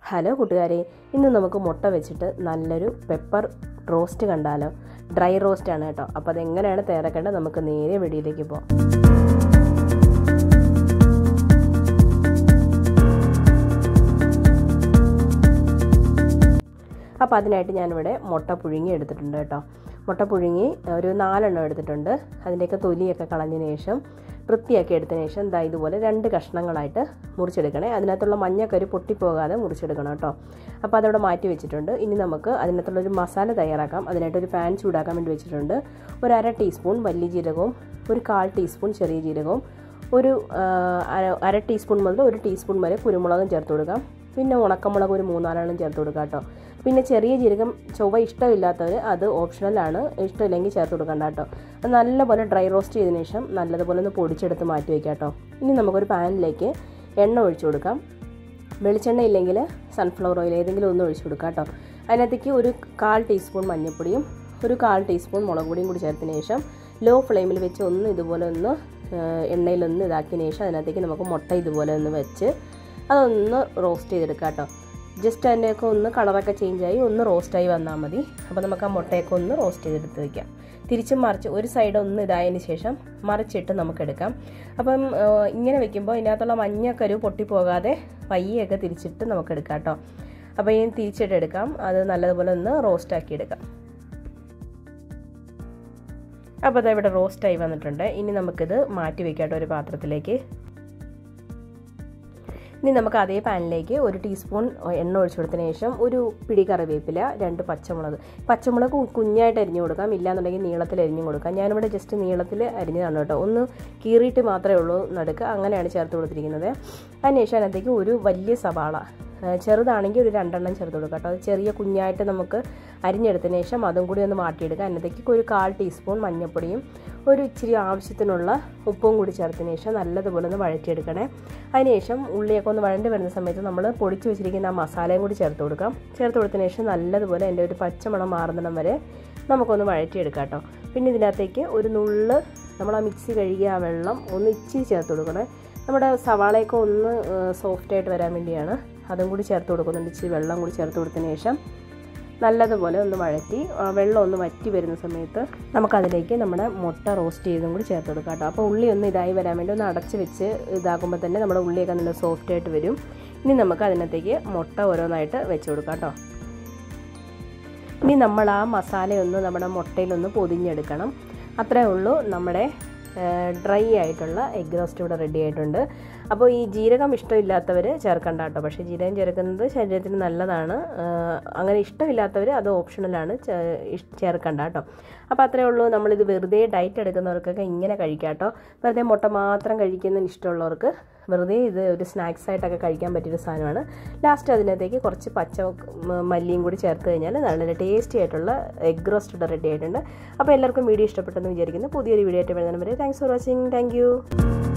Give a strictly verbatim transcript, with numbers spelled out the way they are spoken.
Hello കൂട്ടുകാരെ, ഇന്ന് നമുക്ക് മുട്ട വെച്ചിട്ട് നല്ലൊരു പെപ്പർ റോസ്റ്റ് കണ്ടാലോ. ഡ്രൈ റോസ്റ്റ് ആണ് കേട്ടോ. അപ്പോൾ അതെങ്ങനെയാണ് തയ്യാറാക്കേണ്ടത് നമുക്ക് നേരെ വീഡിയോയിലേക്ക് പോകാം. അപ്പോൾ അതിനായിട്ട് ഞാനിവിടെ മുട്ട പുഴുങ്ങി എടുത്തിട്ടുണ്ട് കേട്ടോ. മുട്ട പുഴുങ്ങി ഒരു നാലെണ്ണം എടുത്തിട്ടുണ്ട്. അതിൻ്റെയൊക്കെ തൊലിയൊക്കെ കളഞ്ഞതിന് ശേഷം വൃത്തിയാക്കി എടുത്തതിന് ശേഷം ദാ ഇതുപോലെ രണ്ട് കഷ്ണങ്ങളായിട്ട് മുറിച്ചെടുക്കണേ. അതിനകത്തുള്ള മഞ്ഞക്കരു പൊട്ടിപ്പോകാതെ മുറിച്ചെടുക്കണം കേട്ടോ. അപ്പോൾ അതവിടെ മാറ്റി വെച്ചിട്ടുണ്ട്. ഇനി നമുക്ക് അതിനകത്തുള്ളൊരു മസാല തയ്യാറാക്കാം. അതിനായിട്ടൊരു പാൻ ചൂടാക്കാൻ വേണ്ടി വെച്ചിട്ടുണ്ട്. ഒരു അര ടീസ്പൂൺ വലിയ ജീരകവും ഒരു കാൽ ടീസ്പൂൺ ചെറിയ ജീരകവും ഒരു അര ടീസ്പൂൺ മുതൽ ഒരു ടീസ്പൂൺ വരെ കുരുമുളകും ചേർത്ത് കൊടുക്കാം. പിന്നെ ഉണക്കമുളക് ഒരു മൂന്നാലെണ്ണം ചേർത്ത് കൊടുക്കാം കേട്ടോ. പിന്നെ ചെറിയ ജീരകം ചൊവ്വ ഇഷ്ടമില്ലാത്തവർ അത് ഓപ്ഷണലാണ്, ഇഷ്ടമില്ലെങ്കിൽ ചേർത്ത് കൊടുക്കണ്ട കേട്ടോ. അത് നല്ലപോലെ ഡ്രൈ റോസ്റ്റ് ചെയ്തതിന് ശേഷം നല്ലതുപോലെ ഒന്ന് പൊടിച്ചെടുത്ത് മാറ്റി വയ്ക്കാം കേട്ടോ. ഇനി നമുക്കൊരു പാനിലേക്ക് എണ്ണ ഒഴിച്ചു കൊടുക്കാം. വെളിച്ചെണ്ണ ഇല്ലെങ്കിൽ സൺഫ്ലവർ ഓയിൽ ഏതെങ്കിലും ഒന്ന് ഒഴിച്ചു കൊടുക്കാം കേട്ടോ. അതിനകത്തേക്ക് ഒരു കാൽ ടീസ്പൂൺ മഞ്ഞൾപ്പൊടിയും ഒരു കാൽ ടീസ്പൂൺ മുളക് പൊടിയും കൂടി ചേർത്തതിന് ശേഷം ലോ ഫ്ലെയിമിൽ വെച്ച് ഒന്ന് ഇതുപോലെ ഒന്ന് എണ്ണയിലൊന്ന് ഇതാക്കിയതിന് ശേഷം അതിനകത്തേക്ക് നമുക്ക് മുട്ട ഇതുപോലെ ഒന്ന് വെച്ച് അതൊന്ന് റോസ്റ്റ് ചെയ്തെടുക്കാം കേട്ടോ. ജസ്റ്റ് അതിൻ്റെയൊക്കെ ഒന്ന് കളറൊക്കെ ചേഞ്ചായി ഒന്ന് റോസ്റ്റായി വന്നാൽ മതി. അപ്പോൾ നമുക്ക് ആ മുട്ടയൊക്കെ ഒന്ന് റോസ്റ്റ് ചെയ്തെടുത്ത് വയ്ക്കാം. തിരിച്ചും മറിച്ച് ഒരു സൈഡ് ഒന്ന് ഇതായതിന് ശേഷം മറിച്ചിട്ട് നമുക്കെടുക്കാം. അപ്പം ഇങ്ങനെ വെക്കുമ്പോൾ ഇതിനകത്തുള്ള മഞ്ഞക്കരു പൊട്ടിപ്പോകാതെ പയ്യൊക്കെ തിരിച്ചിട്ട് നമുക്കെടുക്കാം കേട്ടോ. അപ്പോൾ ഇനി തിരിച്ചിട്ട് എടുക്കാം. അത് നല്ലതുപോലെ ഒന്ന് റോസ്റ്റാക്കി എടുക്കാം. അപ്പോൾ അത് ഇവിടെ റോസ്റ്റായി വന്നിട്ടുണ്ട്. ഇനി നമുക്കിത് മാറ്റി വയ്ക്കാം കേട്ടോ ഒരു പാത്രത്തിലേക്ക്. ഇനി നമുക്ക് അതേ പാനിലേക്ക് ഒരു ടീസ്പൂൺ എണ്ണ ഒഴിച്ചു കൊടുത്തതിന് ശേഷം ഒരു പിടി കറിവേപ്പില, രണ്ട് പച്ചമുളക് പച്ചമുളക് കുഞ്ഞായിട്ട് അരിഞ്ഞു കൊടുക്കാം, ഇല്ലാന്നുണ്ടെങ്കിൽ നീളത്തിൽ അരിഞ്ഞു കൊടുക്കാം. ഞാനിവിടെ ജസ്റ്റ് നീളത്തിൽ അരിഞ്ഞതാണ് കേട്ടോ. ഒന്ന് കീറിയിട്ട് മാത്രമേ ഉള്ളൂ നടുക്ക്, അങ്ങനെയാണ് ചേർത്ത് കൊടുത്തിരിക്കുന്നത്. അതിനുശേഷം അതിനകത്തേക്ക് ഒരു വലിയ സവാള, ചെറുതാണെങ്കിൽ ഒരു രണ്ടെണ്ണം ചേർത്ത് കൊടുക്കാം കേട്ടോ. അത് ചെറിയ കുഞ്ഞായിട്ട് നമുക്ക് അരിഞ്ഞെടുത്തതിന് ശേഷം അതും കൂടി ഒന്ന് മാറ്റിയെടുക്കാം. അതിനകത്തേക്ക് ഒരു കാൽ ടീസ്പൂൺ മഞ്ഞൾപ്പൊടിയും ഒരു ഇച്ചിരി ആവശ്യത്തിനുള്ള ഉപ്പും കൂടി ചേർത്തതിന് ശേഷം നല്ലതുപോലെ ഒന്ന് വഴറ്റിയെടുക്കണേ. അതിനുശേഷം ഉള്ളിയൊക്കെ ഒന്ന് വഴണ്ടി വരുന്ന സമയത്ത് നമ്മൾ പൊടിച്ച് വെച്ചിരിക്കുന്ന ആ മസാലയും കൂടി ചേർത്ത് കൊടുക്കാം. ചേർത്ത് കൊടുത്തതിന് ശേഷം നല്ലതുപോലെ അതിൻ്റെ ഒരു പച്ചമണം മാറുന്നിടം വരെ നമുക്കൊന്ന് വഴറ്റിയെടുക്കാം കേട്ടോ. പിന്നെ ഇതിനകത്തേക്ക് ഒരു നുള്ള് നമ്മൾ ആ മിക്സി കഴുകിയ ആ വെള്ളം ഒന്ന് ഇച്ചിരി ചേർത്ത് കൊടുക്കണേ. നമ്മുടെ സവാളയൊക്കെ ഒന്ന് സോഫ്റ്റായിട്ട് വരാൻ വേണ്ടിയാണ്. അതും കൂടി ചേർത്ത് കൊടുക്കുന്നുണ്ട്. ഇച്ചിരി വെള്ളം കൂടി ചേർത്ത് കൊടുത്തതിന് ശേഷം നല്ലതുപോലെ ഒന്ന് വഴറ്റി വെള്ളം ഒന്ന് വറ്റി വരുന്ന സമയത്ത് നമുക്കതിലേക്ക് നമ്മുടെ മുട്ട റോസ്റ്റ് ചെയ്തും കൂടി ചേർത്ത് കൊടുക്കാം കേട്ടോ. അപ്പോൾ ഉള്ളി ഒന്ന് ഇതായി വരാൻ വേണ്ടി ഒന്ന് അടച്ച് വെച്ച് ഇതാക്കുമ്പോൾ തന്നെ നമ്മുടെ ഉള്ളിയൊക്കെ നല്ല സോഫ്റ്റായിട്ട് വരും. ഇനി നമുക്ക് അതിനകത്തേക്ക് മുട്ട ഓരോന്നായിട്ട് വെച്ച് കൊടുക്കാം കേട്ടോ. ഇനി നമ്മൾ ആ മസാലയൊന്ന് നമ്മുടെ മുട്ടയിലൊന്ന് പൊതിഞ്ഞെടുക്കണം. അത്രേ ഉള്ളൂ. നമ്മുടെ ഡ്രൈ ആയിട്ടുള്ള എഗ് റോസ്റ്റ് ഇവിടെ റെഡി ആയിട്ടുണ്ട്. അപ്പോൾ ഈ ജീരകം ഇഷ്ടമില്ലാത്തവർ ചേർക്കണ്ട കേട്ടോ. പക്ഷേ ജീരകം ചേർക്കുന്നത് ശരീരത്തിന് നല്ലതാണ്. അങ്ങനെ ഇഷ്ടമില്ലാത്തവർ അത് ഓപ്ഷണലാണ്, ചേർക്കണ്ട കേട്ടോ. അപ്പോൾ അത്രേ ഉള്ളൂ. നമ്മളിത് വെറുതെ ഡയറ്റ് എടുക്കുന്നവർക്കൊക്കെ ഇങ്ങനെ കഴിക്കാം കേട്ടോ. വെറുതെ മുട്ട മാത്രം കഴിക്കുന്നതിന് ഇഷ്ടമുള്ളവർക്ക് വെറുതെ ഇത് ഒരു സ്നാക്സ് ആയിട്ടൊക്കെ കഴിക്കാൻ പറ്റിയൊരു സാധനമാണ്. ലാസ്റ്റ് അതിനകത്തേക്ക് കുറച്ച് പച്ച മല്ലിയും കൂടി ചേർത്ത് കഴിഞ്ഞാൽ നല്ല ടേസ്റ്റി ആയിട്ടുള്ള എഗ് റോസ്റ്റ് ഇവിടെ റെഡി ആയിട്ടുണ്ട്. അപ്പോൾ എല്ലാവർക്കും വീഡിയോ ഇഷ്ടപ്പെട്ടെന്ന് വിചാരിക്കുന്നു. പുതിയൊരു വീഡിയോ ആയിട്ട് വരുന്നവരെ thanks for watching. Thank U.